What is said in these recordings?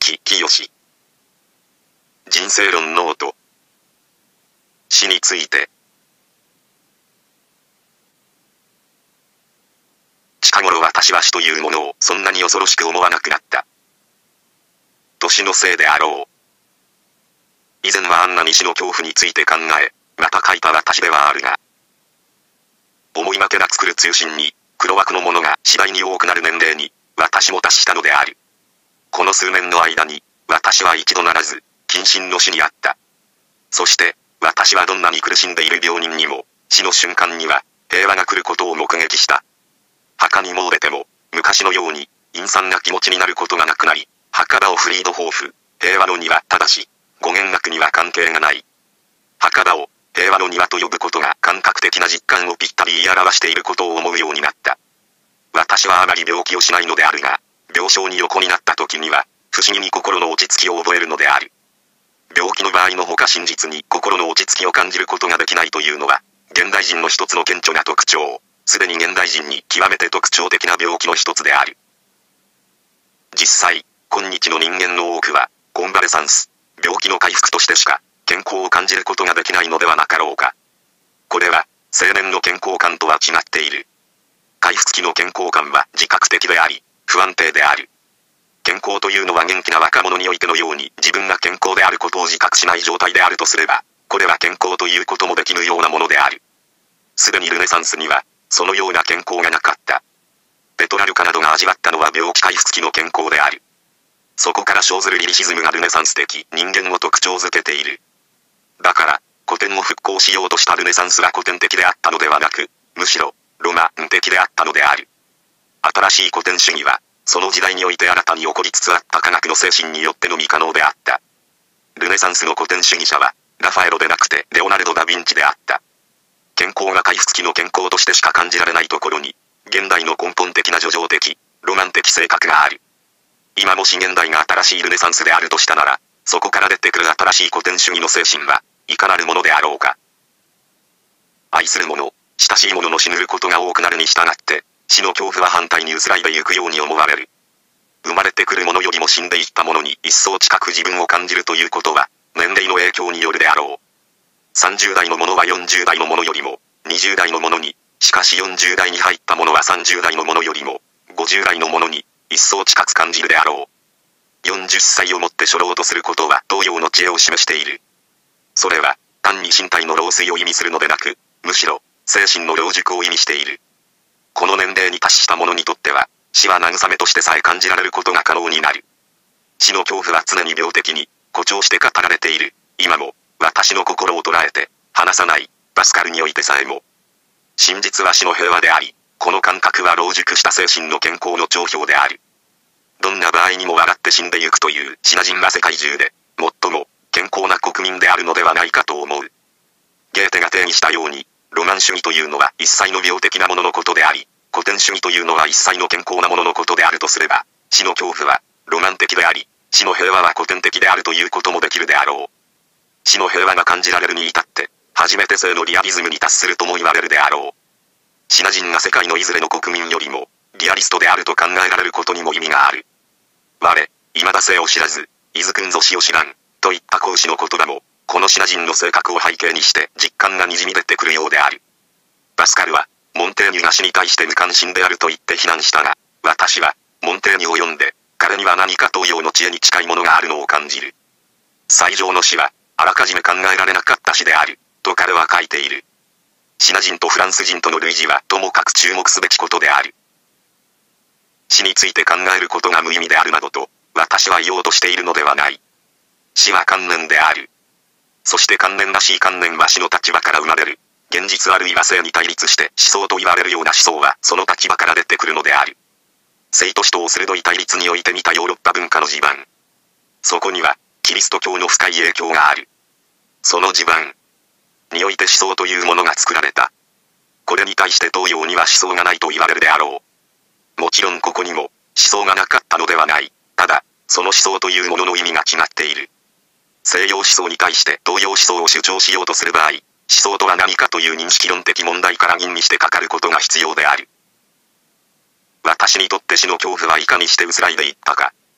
西清。人生論ノート。死について。近頃私は死というものをそんなに恐ろしく思わなくなった。年のせいであろう。以前はあんなに死の恐怖について考え、また書いた私ではあるが、思いがけなく来る通信に、黒枠のものが次第に多くなる年齢に、私も達したのである。この数年の間に、私は一度ならず、近親の死にあった。そして、私はどんなに苦しんでいる病人にも、死の瞬間には、平和が来ることを目撃した。墓に詣でても、昔のように、陰惨な気持ちになることがなくなり、墓場をフリードホーフ、平和の庭ただし、語源学には関係がない。墓場を、平和の庭と呼ぶことが感覚的な実感をぴったり言い表していることを思うようになった。私はあまり病気をしないのであるが、病床に横になった時には、不思議に心の落ち着きを覚えるのである。病気の場合のほか真実に心の落ち着きを感じることができないというのは、現代人の一つの顕著な特徴、すでに現代人に極めて特徴的な病気の一つである。実際、今日の人間の多くは、コンバレサンス、病気の回復としてしか、健康を感じることができないのではなかろうか。これは、青年の健康感とは違っている。回復期の健康感は自覚的であり、不安定である。健康というのは元気な若者においてのように自分が健康であることを自覚しない状態であるとすれば、これは健康ということもできぬようなものである。すでにルネサンスには、そのような健康がなかった。ペトラルカなどが味わったのは病気回復期の健康である。そこから生ずるリリシズムがルネサンス的人間を特徴づけている。だから、古典を復興しようとしたルネサンスは古典的であったのではなく、むしろ、ロマン的であったのである。新しい古典主義は、その時代において新たに起こりつつあった科学の精神によってのみ可能であった。ルネサンスの古典主義者は、ラファエロでなくてレオナルド・ダ・ヴィンチであった。健康が回復期の健康としてしか感じられないところに、現代の根本的な叙情的、ロマン的性格がある。今もし現代が新しいルネサンスであるとしたなら、そこから出てくる新しい古典主義の精神は、いかなるものであろうか。愛する者、親しい者の死ぬることが多くなるに従って、死の恐怖は反対に薄らいでゆくように思われる。生まれてくる者よりも死んでいった者に一層近く自分を感じるということは、年齢の影響によるであろう。30代の者は40代の者よりも、20代の者に、しかし40代に入った者は30代の者よりも、50代の者に、一層近く感じるであろう。40歳をもって初老とすることは同様の知恵を示している。それは、単に身体の老衰を意味するのでなく、むしろ、精神の老熟を意味している。この年齢に達した者にとっては、死は慰めとしてさえ感じられることが可能になる。死の恐怖は常に病的に、誇張して語られている。今も、私の心を捉えて、離さない、パスカルにおいてさえも。真実は死の平和であり、この感覚は老熟した精神の健康の帳標である。どんな場合にも笑って死んでゆくというシナ人は世界中で、最も健康な国民であるのではないかと思う。ゲーテが定義したように、ロマン主義というのは一切の病的なもののことであり、古典主義というのは一切の健康なもののことであるとすれば、死の恐怖はロマン的であり、死の平和は古典的であるということもできるであろう。死の平和が感じられるに至って、初めて性のリアリズムに達するとも言われるであろう。シナ人が世界のいずれの国民よりも、リアリストであると考えられることにも意味がある。我、未だ生を知らず、いずくんぞ死を知らん、といった孔子の言葉も、このシナ人の性格を背景にして実感が滲み出てくるようである。パスカルは、モンテーニュが死に対して無関心であると言って非難したが、私は、モンテーニュを読んで、彼には何か東洋の知恵に近いものがあるのを感じる。最上の死は、あらかじめ考えられなかった死である、と彼は書いている。シナ人とフランス人との類似はともかく注目すべきことである。死について考えることが無意味であるなどと、私は言おうとしているのではない。死は観念である。そして観念らしい観念は死の立場から生まれる。現実あるいは性に対立して思想と言われるような思想はその立場から出てくるのである。性と死とを鋭い対立において見たヨーロッパ文化の地盤。そこには、キリスト教の深い影響がある。その地盤において思想というものが作られた。これに対して東洋には思想がないと言われるであろう。もちろんここにも思想がなかったのではない。ただ、その思想というものの意味が違っている。西洋思想に対して東洋思想を主張しようとする場合、思想とは何かという認識論的問題から吟味してかかることが必要である。私にとって死の恐怖はいかにして薄らいでいったか。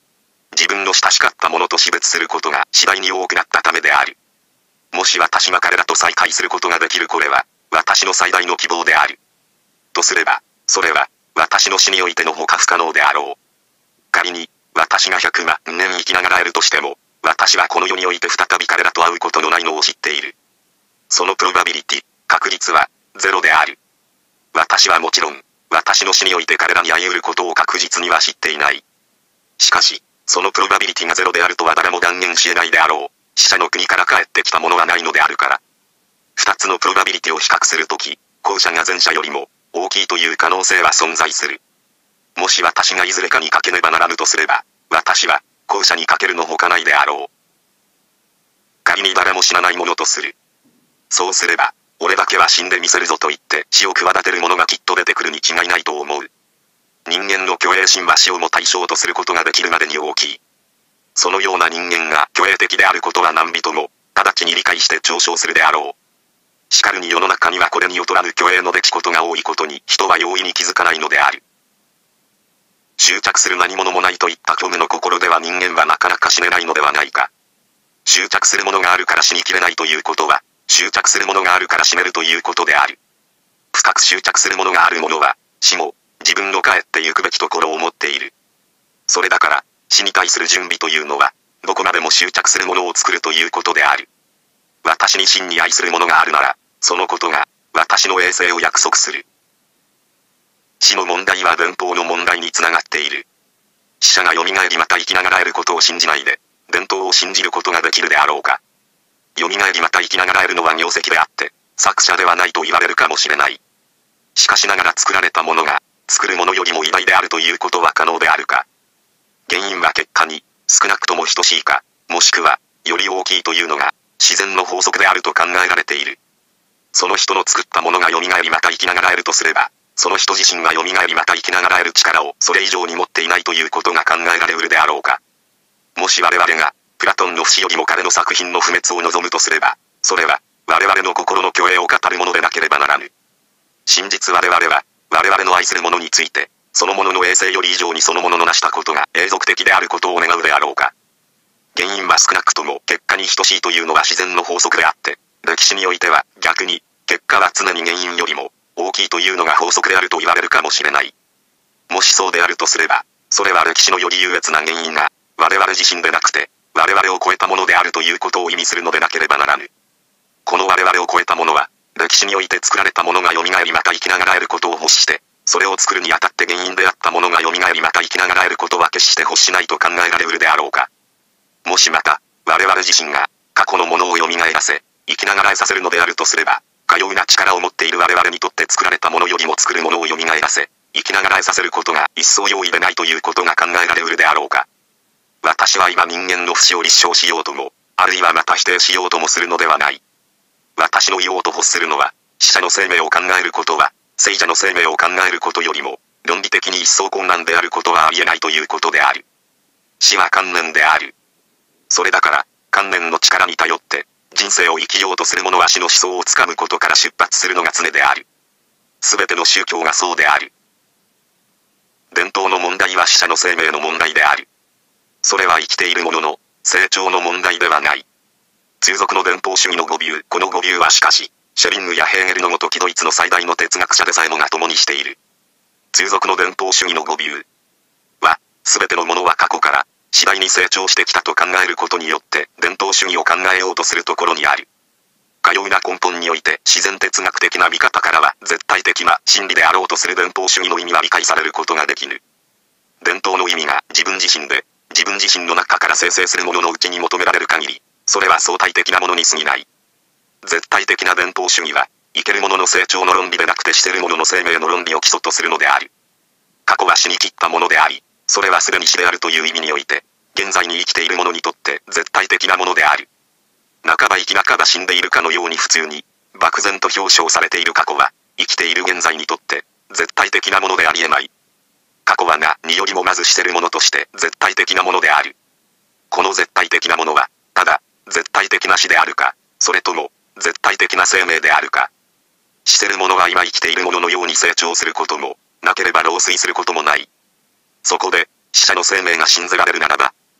自分の親しかった者と死別することが次第に多くなったためである。もし私が彼らと再会することができるこれは、私の最大の希望である。とすれば、それは、私の死においてのほか不可能であろう。仮に、私が100万年生きながらえるとしても、私はこの世において再び彼らと会うことのないのを知っている。そのプロバビリティ、確率は、ゼロである。私はもちろん、私の死において彼らに会い得ることを確実には知っていない。しかし、そのプロバビリティがゼロであるとは誰も断言し得ないであろう。死者の国から帰ってきたものはないのであるから。二つのプロバビリティを比較するとき、後者が前者よりも大きいという可能性は存在する。もし私がいずれかにかけねばならぬとすれば、私は後者にかけるのほかないであろう。仮に誰も死なないものとする。そうすれば、俺だけは死んでみせるぞと言って死を企てる者がきっと出てくるに違いないと思う。人間の虚栄心は死をも対象とすることができるまでに大きい。そのような人間が虚栄的であることは何人も、直ちに理解して嘲笑するであろう。しかるに世の中にはこれに劣らぬ虚栄の出来事が多いことに人は容易に気づかないのである。執着する何者もないといった虚無の心では人間はなかなか死ねないのではないか。執着するものがあるから死にきれないということは、執着するものがあるから死ねるということである。深く執着するものがある者は、死も、自分の帰ってゆくべきところを持っている。それだから、死に対する準備というのは、どこまでも執着するものを作るということである。私に真に愛するものがあるなら、そのことが、私の永世を約束する。死の問題は伝統の問題につながっている。死者が蘇りまた生きながらえることを信じないで、伝統を信じることができるであろうか。蘇りまた生きながらえるのは業績であって、作者ではないと言われるかもしれない。しかしながら作られたものが、作るものよりも偉大であるということは可能であるか。原因は結果に、少なくとも等しいか、もしくは、より大きいというのが、自然の法則であると考えられている。その人の作ったものが蘇りまた生きながらえるとすれば、その人自身が蘇りまた生きながらえる力をそれ以上に持っていないということが考えられうるであろうか。もし我々が、プラトンの不死よりも彼の作品の不滅を望むとすれば、それは、我々の心の虚栄を語るものでなければならぬ。真実我々は、我々の愛するものについて、そのものの永世より以上にそのものの成したことが永続的であることを願うであろうか。原因は少なくとも結果に等しいというのは自然の法則であって、歴史においては逆に、結果は常に原因よりも大きいというのが法則であると言われるかもしれない。もしそうであるとすれば、それは歴史のより優越な原因が、我々自身でなくて、我々を超えたものであるということを意味するのでなければならぬ。この我々を超えたものは、歴史において作られたものが蘇りまた生きながらえることを欲して、それを作るにあたって原因であったものが蘇りまた生きながらえることは決して欲しないと考えられうるであろうか。もしまた、我々自身が、過去のものを蘇らせ、生きながらえさせるのであるとすれば、かような力を持っている我々にとって作られたものよりも作るものを蘇らせ、生きながらえさせることが一層容易でないということが考えられうるであろうか。私は今人間の不死を立証しようとも、あるいはまた否定しようともするのではない。私の言おうと欲するのは、死者の生命を考えることは、生者の生命を考えることよりも、論理的に一層困難であることはありえないということである。死は観念である。それだから、観念の力に頼って、人生を生きようとする者は死の思想をつかむことから出発するのが常である。すべての宗教がそうである。伝統の問題は死者の生命の問題である。それは生きている者の成長の問題ではない。通俗の伝統主義の語尾、この語尾はしかし、シェリングやヘーゲルのごときドイツの最大の哲学者でさえもが共にしている。通俗の伝統主義の語尾は、すべてのものは過去から次第に成長してきたと考えることによって伝統主義を考えようとするところにある。かような根本において自然哲学的な見方からは絶対的な真理であろうとする伝統主義の意味は理解されることができぬ。伝統の意味が自分自身で、自分自身の中から生成するもののうちに求められる限り、それは相対的なものに過ぎない。絶対的な伝統主義は、生ける者の成長の論理でなくて死てる者の生命の論理を基礎とするのである。過去は死に切ったものであり、それはすでに死であるという意味において、現在に生きている者にとって絶対的なものである。半ば生き半ば死んでいるかのように普通に、漠然と表彰されている過去は、生きている現在にとって、絶対的なものであり得ない。過去は何よりもまずしてるものとして絶対的なものである。この絶対的なものは、ただ、絶対的な死であるか、それとも、絶対的な生命であるか。死せる者が今生きているもののように成長することも、なければ老衰することもない。そこで、死者の生命が信ずられるならば、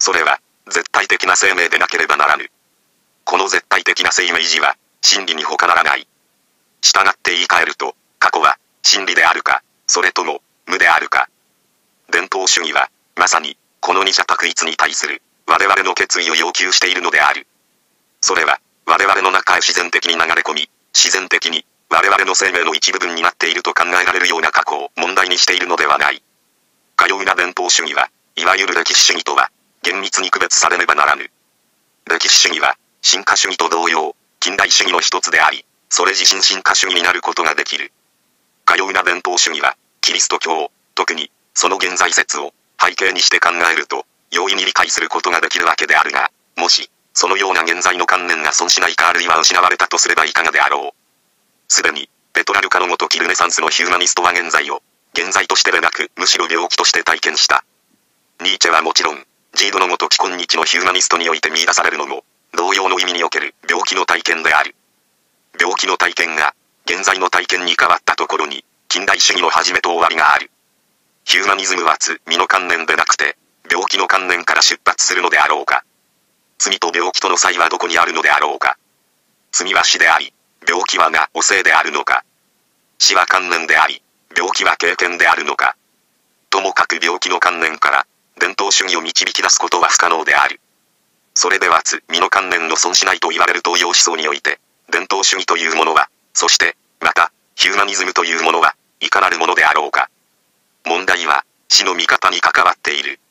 それは、絶対的な生命でなければならぬ。この絶対的な生命維持は、真理に他ならない。従って言い換えると、過去は、真理であるか、それとも、無であるか。伝統主義は、まさに、この二者択一に対する、我々の決意を要求しているのである。それは、我々の中へ自然的に流れ込み、自然的に、我々の生命の一部分になっていると考えられるような過去を問題にしているのではない。かような伝統主義は、いわゆる歴史主義とは、厳密に区別されねばならぬ。歴史主義は、進化主義と同様、近代主義の一つであり、それ自身進化主義になることができる。かような伝統主義は、キリスト教、特に、その現在説を背景にして考えると、容易に理解することができるわけであるが、もし、そのような現在の観念が損しないかあるいは失われたとすればいかがであろう。すでに、ペトラルカのごときルネサンスのヒューマニストは現在を、現在としてでなく、むしろ病気として体験した。ニーチェはもちろん、ジードのごとき今日のヒューマニストにおいて見出されるのも、同様の意味における病気の体験である。病気の体験が、現在の体験に変わったところに、近代主義の始めと終わりがある。ヒューマニズムは罪の観念でなくて、病気の観念から出発するのであろうか。罪と病気との差異はどこにあるのであろうか。罪は死であり、病気はが汚性であるのか。死は観念であり、病気は経験であるのか。ともかく病気の観念から、伝統主義を導き出すことは不可能である。それでは罪の観念の損しないと言われる東洋思想において、伝統主義というものは、そして、また、ヒューマニズムというものは、いかなるものであろうか。問題は、死の見方に関わっている。